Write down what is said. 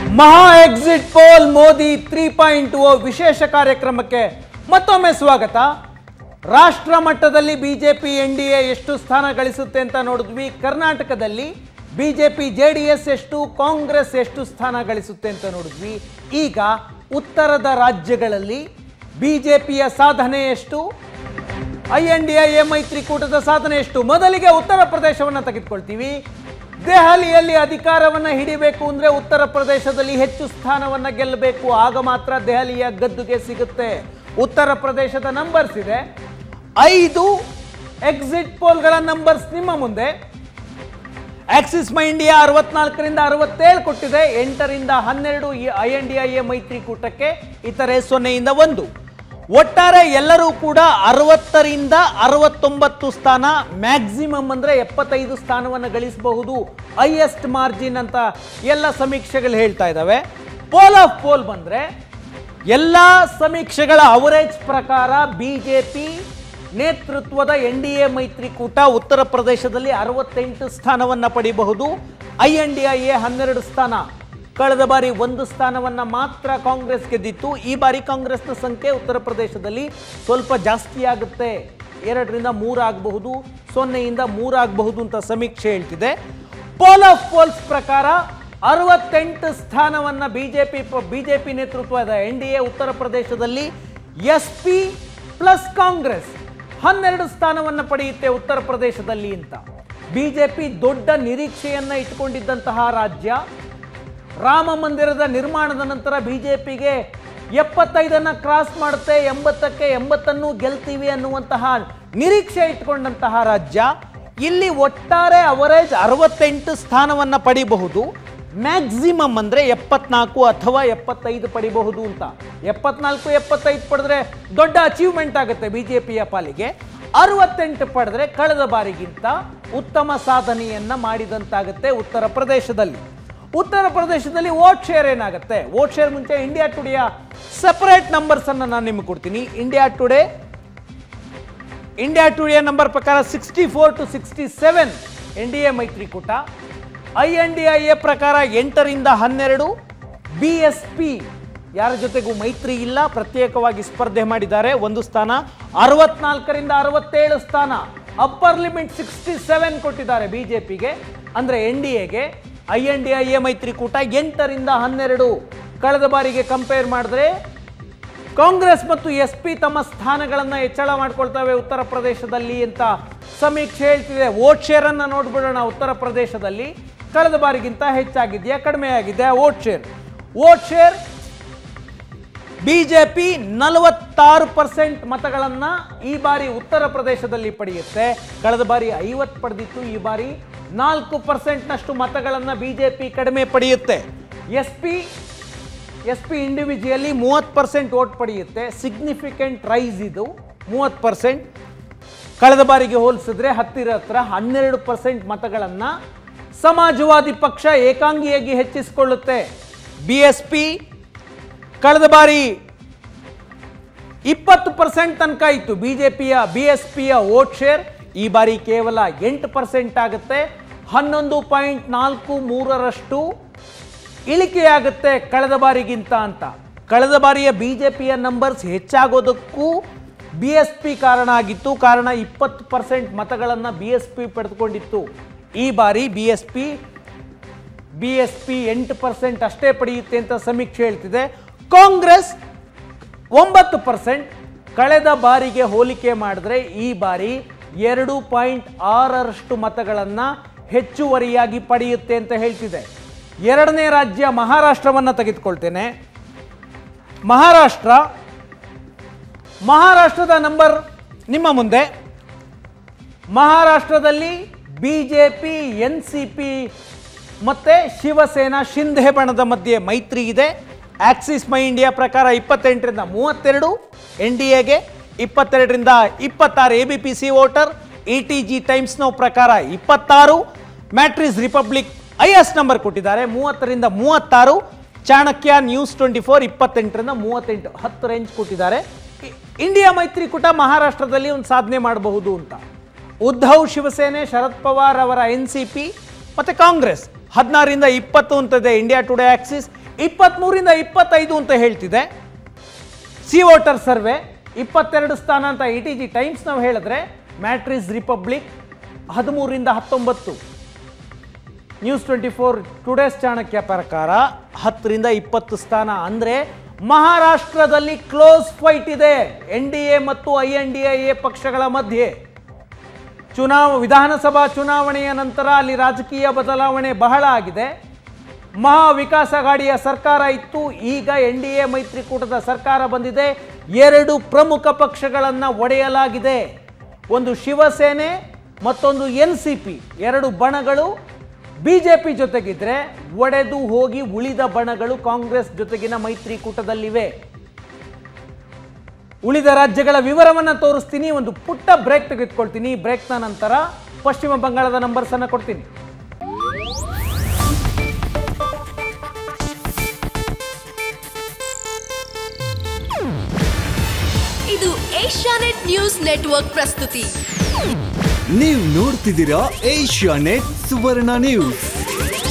ಮಹಾ exit poll Modi 3.0 ವಿಶೇಷ ಕಾರ್ಯಕ್ರಮಕ್ಕೆ ಮತ್ತೊಮ್ಮೆ ಸ್ವಾಗತ. ರಾಷ್ಟ್ರ ಮಟ್ಟದಲ್ಲಿ ಬಿಜೆಪಿ ಎನ್ಡಿಎ ಎಷ್ಟು ಸ್ಥಾನ ಗಳಿಸುತ್ತೆ ಅಂತ ನೋಡಿದ್ವಿ. ಕರ್ನಾಟಕದಲ್ಲಿ ಬಿಜೆಪಿ ಜೆಡಿಎಸ್ ಎಷ್ಟು, ಕಾಂಗ್ರೆಸ್ ಎಷ್ಟು ಸ್ಥಾನ ಗಳಿಸುತ್ತೆ ಅಂತ ನೋಡಿದ್ವಿ. ಈಗ ಉತ್ತರದ ರಾಜ್ಯಗಳಲ್ಲಿ ಬಿಜೆಪಿಯ ಸಾಧನೆ ಎಷ್ಟು, INDIA ಮೈತ್ರಿಕೂಟದ ಸಾಧನೆ ಎಷ್ಟು. ಮೊದಲಿಗೆ ಉತ್ತರ ಪ್ರದೇಶವನ್ನು ತೆಗೆದುಕೊಳ್ತೀವಿ. ದೆಹಲಿಯಲ್ಲಿ ಅಧಿಕಾರವನ್ನು ಹಿಡಿಬೇಕು ಅಂದರೆ ಉತ್ತರ ಪ್ರದೇಶದಲ್ಲಿ ಹೆಚ್ಚು ಸ್ಥಾನವನ್ನು ಗೆಲ್ಲಬೇಕು, ಆಗ ಮಾತ್ರ ದೆಹಲಿಯ ಗದ್ದುಗೆ ಸಿಗುತ್ತೆ. ಉತ್ತರ ಪ್ರದೇಶದ ನಂಬರ್ಸ್ ಇದೆ, 5 ಎಕ್ಸಿಟ್ ಪೋಲ್ಗಳ ನಂಬರ್ಸ್ ನಿಮ್ಮ ಮುಂದೆ. ಆಕ್ಸಿಸ್ ಮೈ ಇಂಡಿಯಾ 64ರಿಂದ 67 ಕೊಟ್ಟಿದೆ, 8ರಿಂದ 12 INDIA ಮೈತ್ರಿಕೂಟಕ್ಕೆ, ಇತರೆ 0ಯಿಂದ 1. ಒಟ್ಟಾರೆ ಎಲ್ಲರೂ ಕೂಡ 60ರಿಂದ 69 ಸ್ಥಾನ, ಮ್ಯಾಕ್ಸಿಮಮ್ ಅಂದರೆ 75 ಸ್ಥಾನವನ್ನು ಗಳಿಸಬಹುದು, ಹೈಯೆಸ್ಟ್ ಮಾರ್ಜಿನ್ ಅಂತ ಎಲ್ಲ ಸಮೀಕ್ಷೆಗಳು ಹೇಳ್ತಾ ಇದ್ದಾವೆ. ಪೋಲ್ ಆಫ್ ಪೋಲ್ ಬಂದರೆ ಎಲ್ಲ ಸಮೀಕ್ಷೆಗಳ ಅವರೇಜ್ ಪ್ರಕಾರ ಬಿಜೆಪಿ ನೇತೃತ್ವದ NDA ಮೈತ್ರಿಕೂಟ ಉತ್ತರ ಪ್ರದೇಶದಲ್ಲಿ 68 ಸ್ಥಾನವನ್ನು ಪಡೆಯಬಹುದು, INDIA 12 ಸ್ಥಾನ. ಕಳೆದ ಬಾರಿ 1 ಸ್ಥಾನವನ್ನು ಮಾತ್ರ ಕಾಂಗ್ರೆಸ್ ಗೆದ್ದಿತ್ತು. ಈ ಬಾರಿ ಕಾಂಗ್ರೆಸ್ನ ಸಂಖ್ಯೆ ಉತ್ತರ ಪ್ರದೇಶದಲ್ಲಿ ಸ್ವಲ್ಪ ಜಾಸ್ತಿ ಆಗುತ್ತೆ, 2ರಿಂದ 3 ಆಗಬಹುದು, 0ಯಿಂದ 3 ಆಗಬಹುದು ಅಂತ ಸಮೀಕ್ಷೆ ಹೇಳ್ತಿದೆ. ಪೋಲ್ ಆಫ್ ಪೋಲ್ಸ್ ಪ್ರಕಾರ 68 ಸ್ಥಾನವನ್ನು ಬಿಜೆಪಿ ನೇತೃತ್ವದ NDA ಉತ್ತರ ಪ್ರದೇಶದಲ್ಲಿ SP ಪ್ಲಸ್ ಕಾಂಗ್ರೆಸ್ 12 ಸ್ಥಾನವನ್ನು ಪಡೆಯುತ್ತೆ ಉತ್ತರ ಪ್ರದೇಶದಲ್ಲಿ ಅಂತ. ಬಿಜೆಪಿ ದೊಡ್ಡ ನಿರೀಕ್ಷೆಯನ್ನು ಇಟ್ಕೊಂಡಿದ್ದಂತಹ ರಾಜ್ಯ. ರಾಮ ಮಂದಿರದ ನಿರ್ಮಾಣದ ನಂತರ ಬಿಜೆಪಿಗೆ 75 ಕ್ರಾಸ್ ಮಾಡುತ್ತೆ, 80ಕ್ಕೆ 80 ಗೆಲ್ತೀವಿ ಅನ್ನುವಂತಹ ನಿರೀಕ್ಷೆ ಇಟ್ಕೊಂಡಂತಹ ರಾಜ್ಯ. ಇಲ್ಲಿ ಒಟ್ಟಾರೆ ಅವರೇಜ್ 68 ಸ್ಥಾನವನ್ನು ಪಡಿಬಹುದು, ಮ್ಯಾಕ್ಸಿಮಮ್ ಅಂದರೆ 74 ಅಥವಾ 75 ಪಡಿಬಹುದು ಅಂತ. 74, 75 ಪಡೆದ್ರೆ ದೊಡ್ಡ ಅಚೀವ್ಮೆಂಟ್ ಆಗುತ್ತೆ ಬಿಜೆಪಿಯ ಪಾಲಿಗೆ. 68 ಪಡೆದ್ರೆ ಕಳೆದ ಬಾರಿಗಿಂತ ಉತ್ತಮ ಸಾಧನೆಯನ್ನ ಮಾಡಿದಂತಾಗುತ್ತೆ ಉತ್ತರ ಪ್ರದೇಶದಲ್ಲಿ. ಉತ್ತರ ಪ್ರದೇಶದಲ್ಲಿ ವೋಟ್ ಶೇರ್ ಏನಾಗುತ್ತೆ? ವೋಟ್ ಶೇರ್ ಮುಂಚೆ ಇಂಡಿಯಾ ಟುಡೆಯ ಸೆಪರೇಟ್ ನಂಬರ್ಸ್ ಅನ್ನು ನಾನು ನಿಮಗೆ ಕೊಡ್ತೀನಿ. ಇಂಡಿಯಾ ಟುಡೆಯ ನಂಬರ್ ಪ್ರಕಾರ 64 to 67 NDA ಮೈತ್ರಿಕೂಟ. INDIA ಪ್ರಕಾರ 8ರಿಂದ 12. BSP ಯಾರ ಜೊತೆಗೂ ಮೈತ್ರಿ ಇಲ್ಲ, ಪ್ರತ್ಯೇಕವಾಗಿ ಸ್ಪರ್ಧೆ ಮಾಡಿದ್ದಾರೆ, 1 ಸ್ಥಾನ. 64ರಿಂದ 67 ಸ್ಥಾನ. ಅಪ್ಪರ್ ಲಿಮಿಟ್ 67 ಕೊಟ್ಟಿದ್ದಾರೆ ಬಿಜೆಪಿಗೆ, ಅಂದರೆ NDAಗೆ. INDIA ಮೈತ್ರಿಕೂಟ 8ರಿಂದ 12. ಕಳೆದ ಬಾರಿಗೆ ಕಂಪೇರ್ ಮಾಡಿದ್ರೆ ಕಾಂಗ್ರೆಸ್ ಮತ್ತು SP ತಮ್ಮ ಸ್ಥಾನಗಳನ್ನು ಹೆಚ್ಚಳ ಮಾಡ್ಕೊಳ್ತವೆ ಉತ್ತರ ಪ್ರದೇಶದಲ್ಲಿ ಅಂತ ಸಮೀಕ್ಷೆ ಹೇಳ್ತಿದೆ. ವೋಟ್ ಶೇರ್ ಅನ್ನು ನೋಡ್ಬಿಡೋಣ. ಉತ್ತರ ಪ್ರದೇಶದಲ್ಲಿ ಕಳೆದ ಬಾರಿಗಿಂತ ಹೆಚ್ಚಾಗಿದೆಯಾ, ಕಡಿಮೆ ಆಗಿದೆಯಾ ವೋಟ್ ಶೇರ್? ಬಿಜೆಪಿ 46% ಮತಗಳನ್ನು ಈ ಬಾರಿ ಉತ್ತರ ಪ್ರದೇಶದಲ್ಲಿ ಪಡೆಯುತ್ತೆ. ಕಳೆದ ಬಾರಿ 50 ಪಡೆದಿತ್ತು, ಈ ಬಾರಿ 4%ನಷ್ಟು ಮತಗಳನ್ನು ಬಿಜೆಪಿ ಕಡಿಮೆ ಪಡೆಯುತ್ತೆ. SP ಇಂಡಿವಿಜುವಲಿ 30% ವೋಟ್ ಪಡೆಯುತ್ತೆ. ಸಿಗ್ನಿಫಿಕೆಂಟ್ ರೈಸ್ ಇದು, 30%. ಕಳೆದ ಬಾರಿಗೆ ಹೋಲಿಸಿದ್ರೆ ಹತ್ತಿರ 12% ಮತಗಳನ್ನು ಸಮಾಜವಾದಿ ಪಕ್ಷ ಏಕಾಂಗಿಯಾಗಿ ಹೆಚ್ಚಿಸಿಕೊಳ್ಳುತ್ತೆ. BSP ಕಳೆದ ಬಾರಿ 20% ತನಕ ಇತ್ತು BSPಯ ವೋಟ್ ಶೇರ್, ಈ ಬಾರಿ ಕೇವಲ 8% ಆಗುತ್ತೆ. 11.43ರಷ್ಟು ಇಳಿಕೆಯಾಗುತ್ತೆ ಕಳೆದ ಬಾರಿಗಿಂತ ಅಂತ. ಕಳೆದ ಬಾರಿಯ ಬಿಜೆಪಿಯ ನಂಬರ್ಸ್ ಹೆಚ್ಚಾಗೋದಕ್ಕೂ BSP ಕಾರಣ ಆಗಿತ್ತು. ಕಾರಣ 20% ಮತಗಳನ್ನು BSP ಪಡೆದುಕೊಂಡಿತ್ತು. ಈ ಬಾರಿ BSP 8% ಅಷ್ಟೇ ಪಡೆಯುತ್ತೆ ಅಂತ ಸಮೀಕ್ಷೆ ಹೇಳ್ತಿದೆ. ಕಾಂಗ್ರೆಸ್ 9%. ಕಳೆದ ಬಾರಿಗೆ ಹೋಲಿಕೆ ಮಾಡಿದ್ರೆ ಈ ಬಾರಿ 2.6ರಷ್ಟು ಮತಗಳನ್ನು ಹೆಚ್ಚುವರಿಯಾಗಿ ಪಡೆಯುತ್ತೆ ಅಂತ ಹೇಳ್ತಿದೆ. ಎರಡನೇ ರಾಜ್ಯ ಮಹಾರಾಷ್ಟ್ರವನ್ನು ತೆಗೆದುಕೊಳ್ತೇನೆ. ಮಹಾರಾಷ್ಟ್ರದ ನಂಬರ್ ನಿಮ್ಮ ಮುಂದೆ. ಮಹಾರಾಷ್ಟ್ರದಲ್ಲಿ ಬಿಜೆಪಿ, NCP ಮತ್ತು ಶಿವಸೇನಾ ಶಿಂಧೆ ಬಣದ ಮಧ್ಯೆ ಮೈತ್ರಿ ಇದೆ. ಆಕ್ಸಿಸ್ ಮೈ ಇಂಡಿಯಾ ಪ್ರಕಾರ 28ರಿಂದ 32 NDAಗೆ, 22ರಿಂದ 26 ABPC ವೋಟರ್, ETG ಟೈಮ್ಸ್ ನೌ ಪ್ರಕಾರ 26, ಮ್ಯಾಟ್ರಿಸ್ ರಿಪಬ್ಲಿಕ್ ಹೈಯೆಸ್ಟ್ ನಂಬರ್ ಕೊಟ್ಟಿದ್ದಾರೆ 30ರಿಂದ 36, ಚಾಣಕ್ಯ ನ್ಯೂಸ್ 24 28ರಿಂದ 38, 10 ರೇಂಜ್ ಕೊಟ್ಟಿದ್ದಾರೆ. ಇಂಡಿಯಾ ಮೈತ್ರಿಕೂಟ ಮಹಾರಾಷ್ಟ್ರದಲ್ಲಿ ಒಂದು ಸಾಧನೆ ಮಾಡಬಹುದು ಅಂತ. ಉದ್ಧವ್ ಶಿವಸೇನೆ, ಶರದ್ ಪವಾರ್ ಅವರ NCP ಮತ್ತು ಕಾಂಗ್ರೆಸ್ 16ರಿಂದ 20 ಅಂತಿದೆ ಇಂಡಿಯಾ ಟುಡೇ ಆಕ್ಸಿಸ್. 23ರಿಂದ 25 ಅಂತ ಹೇಳ್ತಿದೆ. ಸಿ ವೋಟರ್ ಸರ್ವೆ 22 ಸ್ಥಾನ ಅಂತ ATG ಟೈಮ್ಸ್ ನಾವು ಹೇಳಿದ್ರೆ, ಮ್ಯಾಟ್ರಿಸ್ ರಿಪಬ್ಲಿಕ್ 13ರಿಂದ 19, ನ್ಯೂಸ್ 24 ಟುಡೇಸ್ ಚಾಣಕ್ಯ ಪ್ರಕಾರ 10ರಿಂದ 20 ಸ್ಥಾನ. ಅಂದರೆ ಮಹಾರಾಷ್ಟ್ರದಲ್ಲಿ ಕ್ಲೋಸ್ ಫೈಟ್ ಇದೆ NDA ಮತ್ತು INDA ಪಕ್ಷಗಳ ಮಧ್ಯೆ. ವಿಧಾನಸಭಾ ಚುನಾವಣೆಯ ನಂತರ ಅಲ್ಲಿ ರಾಜಕೀಯ ಬದಲಾವಣೆ ಬಹಳ ಆಗಿದೆ. ಮಹಾ ವಿಕಾಸ್ ಅಘಾಡಿಯ ಸರ್ಕಾರ ಇತ್ತು, ಈಗ NDA ಮೈತ್ರಿಕೂಟದ ಸರ್ಕಾರ ಬಂದಿದೆ. 2 ಪ್ರಮುಖ ಪಕ್ಷಗಳನ್ನು ಒಡೆಯಲಾಗಿದೆ. ಒಂದು ಶಿವಸೇನೆ, ಮತ್ತೊಂದು NCP. 2 ಬಣಗಳು BJP ಜೊತೆಗಿದ್ರೆ, ಒಡೆದು ಹೋಗಿ ಉಳಿದ ಬಣಗಳು ಕಾಂಗ್ರೆಸ್ ಜೊತೆಗಿನ ಮೈತ್ರಿಕೂಟದಲ್ಲಿವೆ. ಉಳಿದ ರಾಜ್ಯಗಳ ವಿವರವನ್ನು ತೋರಿಸ್ತೀನಿ. ಒಂದು ಪುಟ್ಟ ಬ್ರೇಕ್ ತೆಗೆದುಕೊಳ್ತೀನಿ. ಬ್ರೇಕ್ನ ನಂತರ ಪಶ್ಚಿಮ ಬಂಗಾಳದ ನಂಬರ್ಸ್ ಅನ್ನು ಕೊಡ್ತೀನಿ. ಇದು ಏಷ್ಯಾನೆಟ್ ನ್ಯೂಸ್ ನೆಟ್ವರ್ಕ್ ಪ್ರಸ್ತುತಿ. ನೀವು ನೋಡ್ತಿದ್ದೀರಾ ಏಷ್ಯಾನೆಟ್ ಸುವರ್ಣ ನ್ಯೂಸ್.